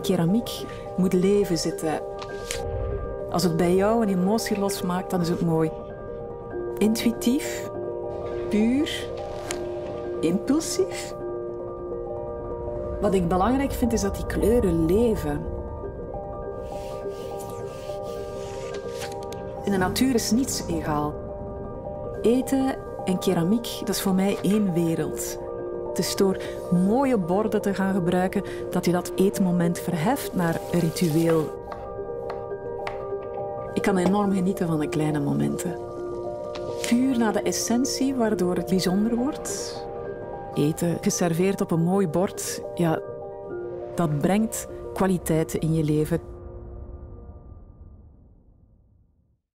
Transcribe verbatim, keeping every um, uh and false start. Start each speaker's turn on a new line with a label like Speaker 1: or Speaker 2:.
Speaker 1: keramiek moet leven zitten. Als het bij jou een emotie losmaakt, dan is het mooi. Intuïtief, puur, impulsief. Wat ik belangrijk vind, is dat die kleuren leven. In de natuur is niets egaal. Eten en keramiek, dat is voor mij één wereld. Het is door mooie borden te gaan gebruiken dat je dat eetmoment verheft naar een ritueel. Ik kan enorm genieten van de kleine momenten. Puur naar de essentie, waardoor het bijzonder wordt. Eten, geserveerd op een mooi bord, ja, dat brengt kwaliteit in je leven.